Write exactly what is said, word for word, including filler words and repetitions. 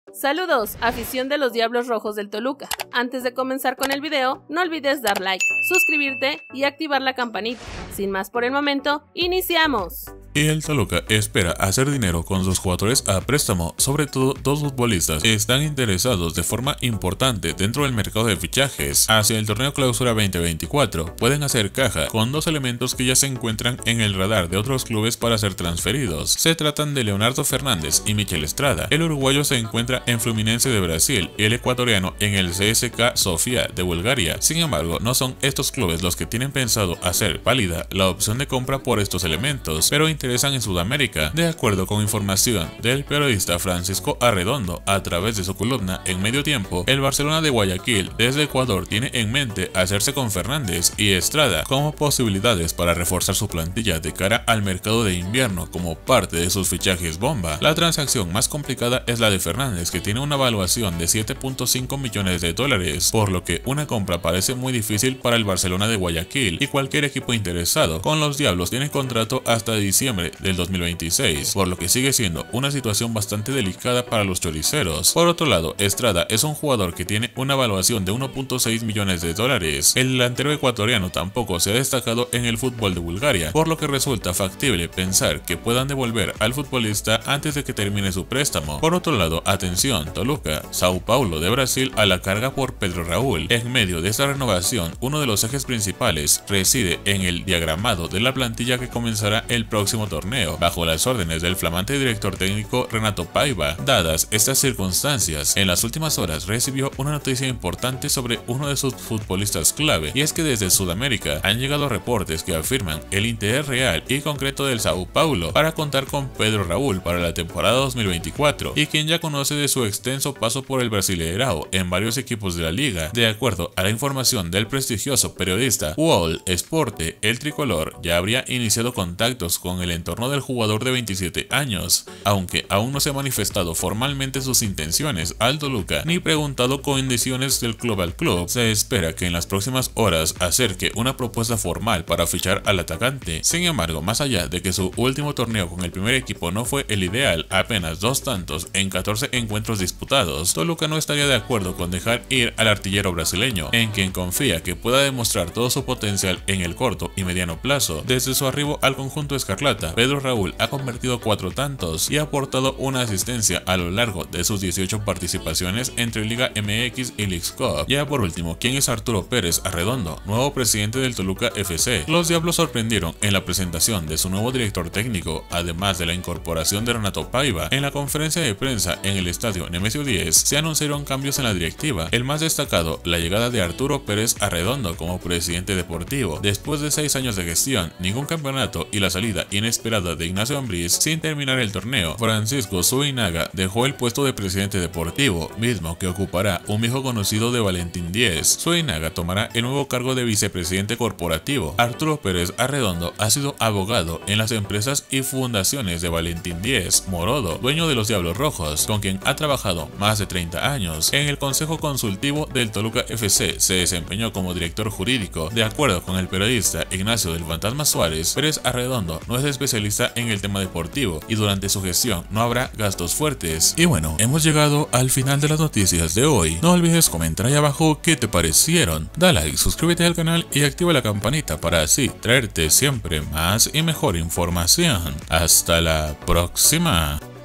Saludos, afición de los Diablos Rojos del Toluca. Antes de comenzar con el video, no olvides dar like, suscribirte y activar la campanita. Sin más por el momento, ¡iniciamos! Y el Toluca espera hacer dinero con sus jugadores a préstamo, sobre todo dos futbolistas están interesados de forma importante dentro del mercado de fichajes. Hacia el torneo Clausura veinte veinticuatro pueden hacer caja con dos elementos que ya se encuentran en el radar de otros clubes para ser transferidos. Se tratan de Leonardo Fernández y Michel Estrada. El uruguayo se encuentra en Fluminense de Brasil y el ecuatoriano en el C S K Sofía de Bulgaria. Sin embargo, no son estos clubes los que tienen pensado hacer válida la opción de compra por estos elementos, pero interesan en Sudamérica, de acuerdo con información del periodista Francisco Arredondo a través de su columna en Medio Tiempo. El Barcelona de Guayaquil desde Ecuador tiene en mente hacerse con Fernández y Estrada como posibilidades para reforzar su plantilla de cara al mercado de invierno como parte de sus fichajes bomba. La transacción más complicada es la de Fernández, que tiene una evaluación de siete punto cinco millones de dólares, por lo que una compra parece muy difícil para el Barcelona de Guayaquil y cualquier equipo interesado. Con los Diablos tiene contrato hasta diciembre del dos mil veintiséis, por lo que sigue siendo una situación bastante delicada para los choriceros. Por otro lado, Estrada es un jugador que tiene una evaluación de uno punto seis millones de dólares. El delantero ecuatoriano tampoco se ha destacado en el fútbol de Bulgaria, por lo que resulta factible pensar que puedan devolver al futbolista antes de que termine su préstamo. Por otro lado, atención, Toluca, Sao Paulo de Brasil a la carga por Pedro Raúl. En medio de esta renovación, uno de los ejes principales reside en el diagramado de la plantilla que comenzará el próximo torneo, bajo las órdenes del flamante director técnico Renato Paiva. Dadas estas circunstancias, en las últimas horas recibió una noticia importante sobre uno de sus futbolistas clave, y es que desde Sudamérica han llegado reportes que afirman el interés real y concreto del Sao Paulo para contar con Pedro Raúl para la temporada dos mil veinticuatro, y quien ya conoce de su extenso paso por el Brasileirao en varios equipos de la liga. De acuerdo a la información del prestigioso periodista Wall Sporte, el tricolor ya habría iniciado contactos con el entorno del jugador de veintisiete años, aunque aún no se ha manifestado formalmente sus intenciones al Toluca ni preguntado condiciones del club al club. Se espera que en las próximas horas acerque una propuesta formal para fichar al atacante. Sin embargo, más allá de que su último torneo con el primer equipo no fue el ideal, apenas dos tantos en catorce encuentros disputados, Toluca no estaría de acuerdo con dejar ir al artillero brasileño, en quien confía que pueda demostrar todo su potencial en el corto y mediano plazo. Desde su arribo al conjunto escarlata, Pedro Raúl ha convertido cuatro tantos y ha aportado una asistencia a lo largo de sus dieciocho participaciones entre Liga M X y Leagues Cup. Ya por último, ¿quién es Arturo Pérez Arredondo, nuevo presidente del Toluca F C? Los Diablos sorprendieron en la presentación de su nuevo director técnico, además de la incorporación de Renato Paiva. En la conferencia de prensa en el estadio Nemesio diez se anunciaron cambios en la directiva. El más destacado, la llegada de Arturo Pérez Arredondo como presidente deportivo. Después de seis años de gestión, ningún campeonato y la salida inesperada de Ignacio Ambriz sin terminar el torneo, Francisco Zueinaga dejó el puesto de presidente deportivo, mismo que ocupará un viejo conocido de Valentín Díez. Zueinaga tomará el nuevo cargo de vicepresidente corporativo. Arturo Pérez Arredondo ha sido abogado en las empresas y fundaciones de Valentín Díez Morodo, dueño de los Diablos Rojos, con quien ha trabajado más de treinta años. En el Consejo Consultivo del Toluca F C se desempeñó como director jurídico. De acuerdo con el periodista Ignacio del Fantasma Suárez, Pérez Arredondo no es especialista en el tema deportivo y durante su gestión no habrá gastos fuertes. Y bueno, hemos llegado al final de las noticias de hoy. No olvides comentar ahí abajo qué te parecieron. Da like, suscríbete al canal y activa la campanita para así traerte siempre más y mejor información. Hasta la próxima.